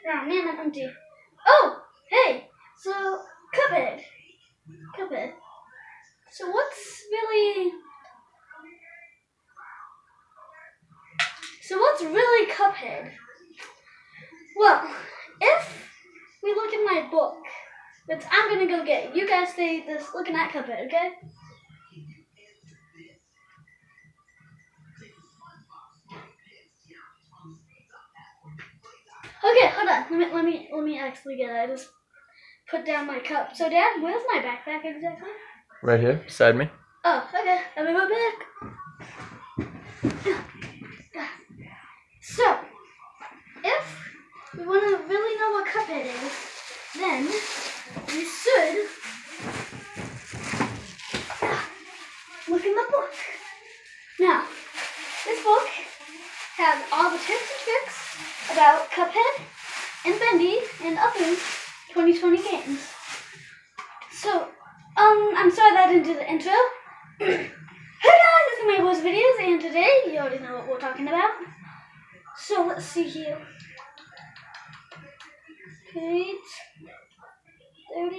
Oh man, I'm empty. Oh, hey. So Cuphead. So what's really Cuphead? Well, if we look in my book, which I'm gonna go get, you guys stay just looking at Cuphead, okay? Okay, hold on. Let me actually get it. I just put down my cup. So Dad, where's my backpack exactly? Right here, beside me. Oh, okay. Let me go back. So, if we want to really know what Cuphead is, then we should look in the book. Now, this book has all the tips and tricks about Cuphead and Bendy and other 2020 games. So, I'm sorry that I didn't do the intro. Hey guys, this is my voice videos, and today you already know what we're talking about. So let's see here. Page 30.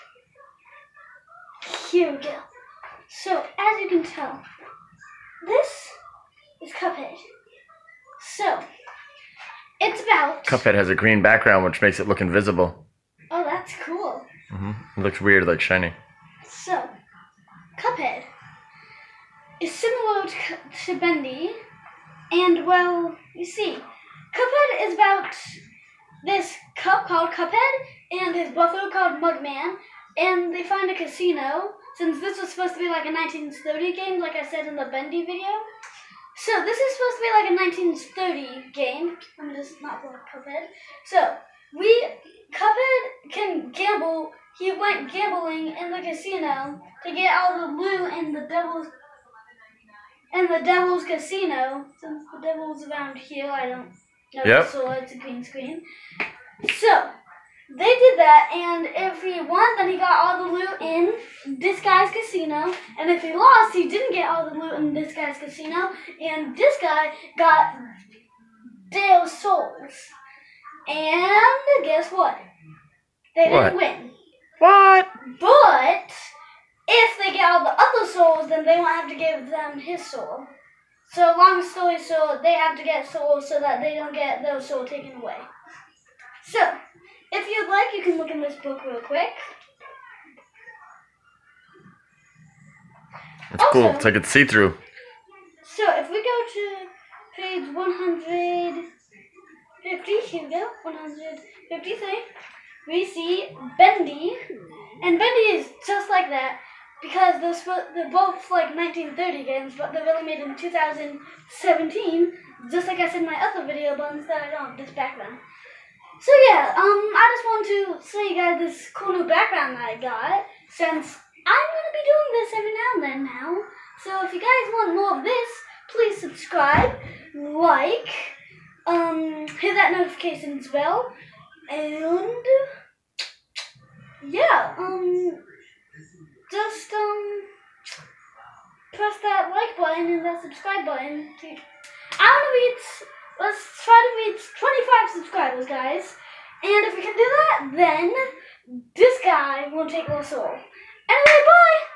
Here we go. So as you can tell, this is Cuphead. So it's about. Cuphead has a green background, which makes it look invisible. Oh, that's cool. It looks weird, like shiny. So Cuphead is similar to Bendy, and well, you see, Cuphead is about this cup called Cuphead and his brother called Mugman, and they find a casino, since this was supposed to be like a 1930 game, like I said in the Bendy video. So this is supposed to be like a 1930 game. I'm just not playing Cuphead. So Cuphead can gamble. He went gambling in the casino to get all the loot in the devil's casino. Since the devil's around here, I don't know. So it's a green screen. So they did that, and if he won, then he got all the loot in this guy's casino. And if he lost, he didn't get all the loot in this guy's casino. And this guy got their souls. And guess what? They didn't win. What? But if they get all the other souls, then they won't have to give them his soul. So long story short, they have to get souls so that they don't get their soul taken away. So, if you'd like, you can look in this book real quick. It's cool. It's like it's see-through. So, if we go to page 150, here we go, 153, we see Bendy. And Bendy is just like that because they're both like 1930 games, but they're really made in 2017, just like I said in my other video, but instead I don't have this background. So yeah, I just want to show you guys this cool new background that I got, since I'm going to be doing this every now and then now. So if you guys want more of this, please subscribe, like, hit that notifications bell, and yeah, just press that like button and that subscribe button. Let's try to reach 25 subscribers, guys. And if we can do that, then this guy won't take our soul. Anyway, bye!